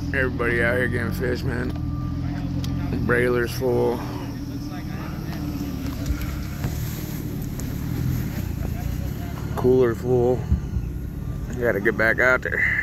Everybody out here getting fish, man. Brailer's full. Cooler full. I gotta get back out there.